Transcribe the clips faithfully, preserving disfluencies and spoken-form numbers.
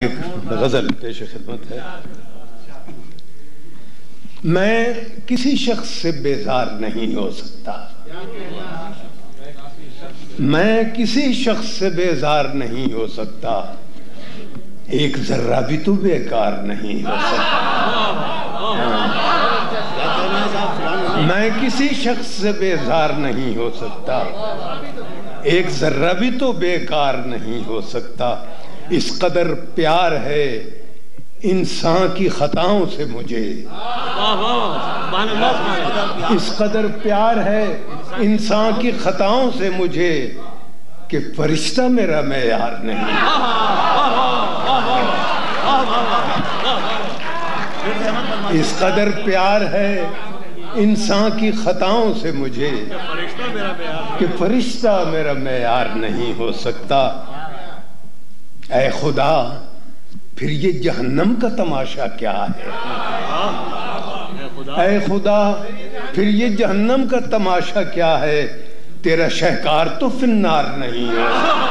غزل پیش خدمت ہے۔ میں کسی شخص سے بیزار نہیں ہو سکتا، میں کسی شخص سے بیزار نہیں ہو سکتا، ایک ذرہ بھی تو بیکار نہیں ہو سکتا۔ میں کسی شخص سے بیزار نہیں ہو سکتا، ایک ذرہ بھی تو بیکار نہیں ہو سکتا۔ اس قدر پیار ہے انسان کی خطاؤں سے مجھے، اس قدر پیار ہے انسان کی خطاؤں سے مجھے کہ فرشتہ میرا معیار نہیں۔ اس قدر پیار ہے انسان کی خطاؤں سے مجھے کہ فرشتہ میرا معیار نہیں ہو سکتا۔ اے خدا پھر یہ جہنم کا تماشا کیا ہے؟ اے خدا پھر یہ جہنم کا تماشا کیا ہے؟ تیرا شہکار تو فی النار نہیں ہے۔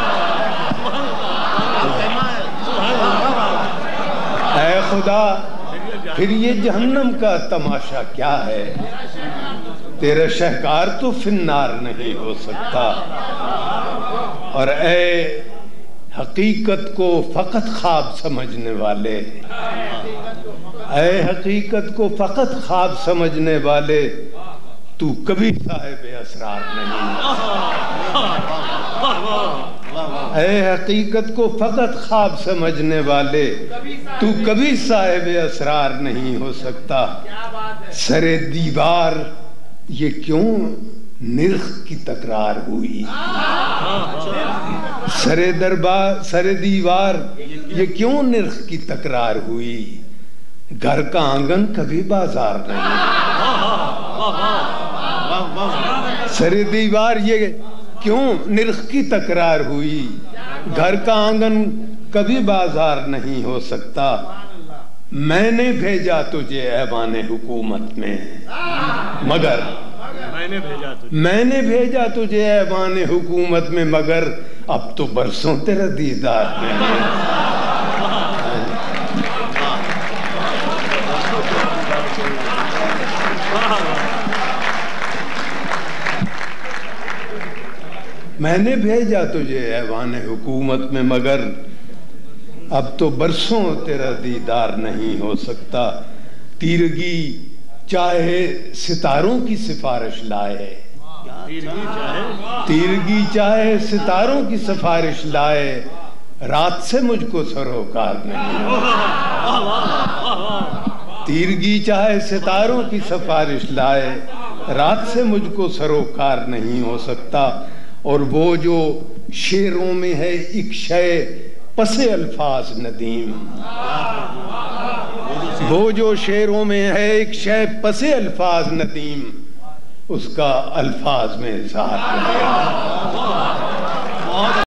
اے خدا پھر یہ جہنم کا تماشا کیا ہے؟ تیرا شہکار تو فی النار نہیں ہو سکتا۔ اور اے حقیقت کو فقط خواب سمجھنے والے، اے حقیقت کو فقط خواب سمجھنے والے، تو کبھی صاحب اسرار نہیں۔ اے حقیقت کو فقط خواب سمجھنے والے، تو کبھی صاحب اسرار نہیں ہو سکتا۔ سر دیوار یہ کیوں نرخ کی تکرار ہوئی؟ سر دربار سر دیوار یہ کیوں نرخ کی تکرار ہوئی؟ گھر کا آنگن کبھی بازار نہیں۔ سر دیوار یہ کیوں نرخ کی تکرار ہوئی؟ گھر کا آنگن کبھی بازار نہیں ہو سکتا۔ میں نے بھیجا تجھے ایوان حکومت میں مگر میں نے بھیجا تجھے ایوان حکومت میں مگر اب تو برسوں تیرا دیدار نہیں۔ میں نے بھیجا تجھے ایوان حکومت میں مگر اب تو برسوں تیرا دیدار نہیں ہو سکتا۔ تیرگی چاہے ستاروں کی سفارش لائے، تیرگی چاہے ستاروں کی سفارش لائے، رات سے مجھ کو سروکار نہیں۔ تیرگی چاہے ستاروں کی سفارش لائے، رات سے مجھ کو سروکار نہیں ہو سکتا۔ اور وہ جو شعروں میں ہے ایک شے پس الفاظ ندیم، وہ جو شعروں میں ہے ایک شے پس الفاظ ندیم، اس کا الفاظ میں اظہار نہیں۔